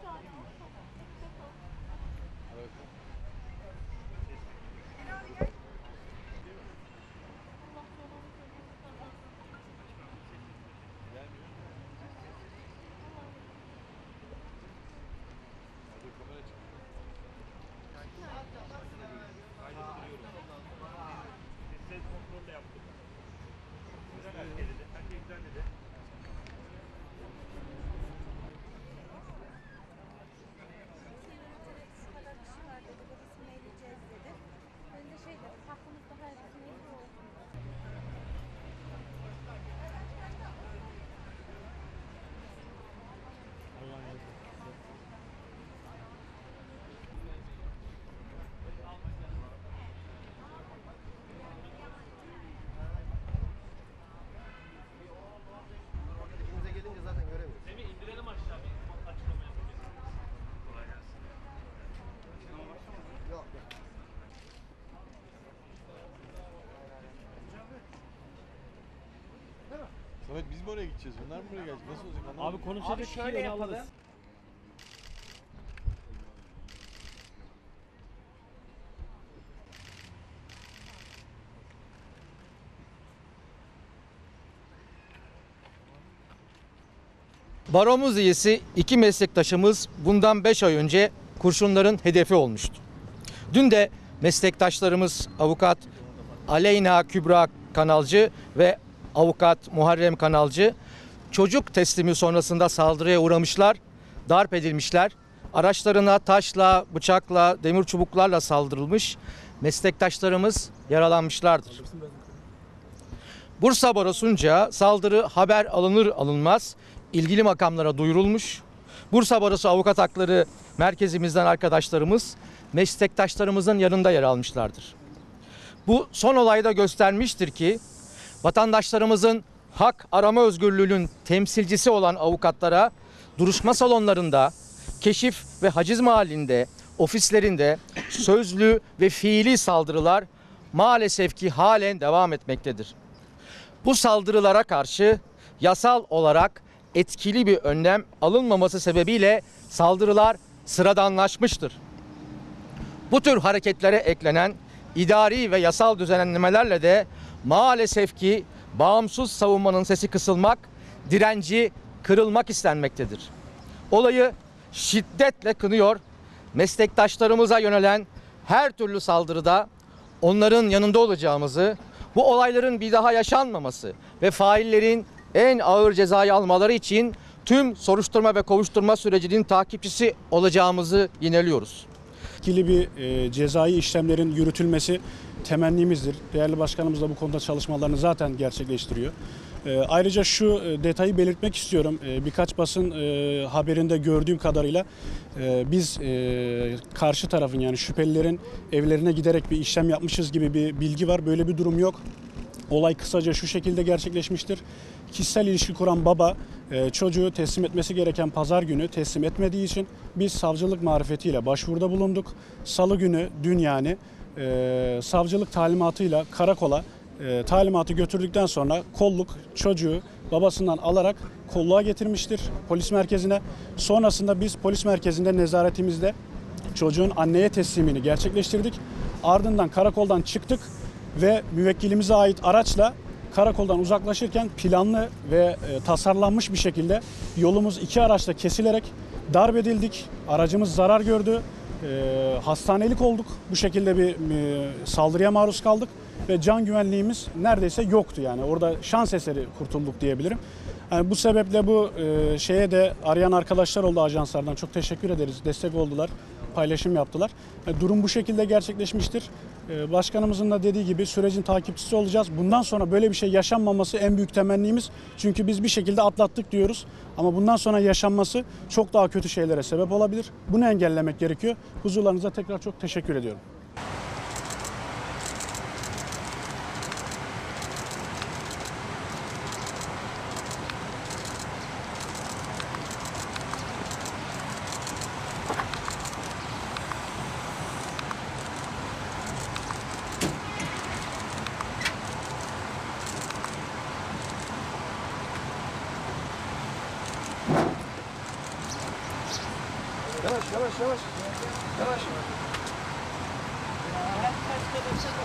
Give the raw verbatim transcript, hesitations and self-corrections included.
Evet, biz mi oraya gideceğiz? Bunlar mı buraya gelecek? Nasıl olacak? Anlamadım. Abi konuşacak Abi şöyle yapalım. Baromuz üyesi iki meslektaşımız bundan beş ay önce kurşunların hedefi olmuştu. Dün de meslektaşlarımız avukat Aleyna Kübra Kanalcı ve avukat Muharrem Kanalcı çocuk teslimi sonrasında saldırıya uğramışlar, darp edilmişler. Araçlarına taşla, bıçakla, demir çubuklarla saldırılmış. Meslektaşlarımız yaralanmışlardır. Bursa Barosu'nca saldırı haber alınır alınmaz ilgili makamlara duyurulmuş. Bursa Barosu Avukat Hakları Merkezimizden arkadaşlarımız meslektaşlarımızın yanında yer almışlardır. Bu son olayda göstermiştir ki vatandaşlarımızın hak arama özgürlüğünün temsilcisi olan avukatlara duruşma salonlarında, keşif ve haciz mahallinde, ofislerinde sözlü ve fiili saldırılar maalesef ki halen devam etmektedir. Bu saldırılara karşı yasal olarak etkili bir önlem alınmaması sebebiyle saldırılar sıradanlaşmıştır. Bu tür hareketlere eklenen idari ve yasal düzenlemelerle de maalesef ki bağımsız savunmanın sesi kısılmak, direnci kırılmak istenmektedir. Olayı şiddetle kınıyor, meslektaşlarımıza yönelen her türlü saldırıda onların yanında olacağımızı, bu olayların bir daha yaşanmaması ve faillerin en ağır cezayı almaları için tüm soruşturma ve kovuşturma sürecinin takipçisi olacağımızı yineliyoruz. Etkili bir e, cezai işlemlerin yürütülmesi temennimizdir. Değerli başkanımız da bu konuda çalışmalarını zaten gerçekleştiriyor. E, ayrıca şu e, detayı belirtmek istiyorum. E, birkaç basın e, haberinde gördüğüm kadarıyla e, biz e, karşı tarafın yani şüphelilerin evlerine giderek bir işlem yapmışız gibi bir bilgi var. Böyle bir durum yok. Olay kısaca şu şekilde gerçekleşmiştir. Kişisel ilişki kuran baba e, çocuğu teslim etmesi gereken pazar günü teslim etmediği için biz savcılık marifetiyle başvuruda bulunduk. Salı günü dün yani e, savcılık talimatıyla karakola e, talimatı götürdükten sonra kolluk çocuğu babasından alarak kolluğa getirmiştir polis merkezine. Sonrasında biz polis merkezinde nezaretimizde çocuğun anneye teslimini gerçekleştirdik. Ardından karakoldan çıktık ve müvekkilimize ait araçla karakoldan uzaklaşırken planlı ve e, tasarlanmış bir şekilde yolumuz iki araçla kesilerek darp edildik. Aracımız zarar gördü. E, hastanelik olduk. Bu şekilde bir e, saldırıya maruz kaldık ve can güvenliğimiz neredeyse yoktu yani. Orada şans eseri kurtulduk diyebilirim. Yani bu sebeple bu e, şeye de arayan arkadaşlar oldu ajanslardan. Çok teşekkür ederiz. Destek oldular. Paylaşım yaptılar. Yani durum bu şekilde gerçekleşmiştir. Ee, başkanımızın da dediği gibi sürecin takipçisi olacağız. Bundan sonra böyle bir şey yaşanmaması en büyük temennimiz. Çünkü biz bir şekilde atlattık diyoruz. Ama bundan sonra yaşanması çok daha kötü şeylere sebep olabilir. Bunu engellemek gerekiyor. Huzurlarınıza tekrar çok teşekkür ediyorum. yavaş yavaş. Yavaş. Her ters gelirse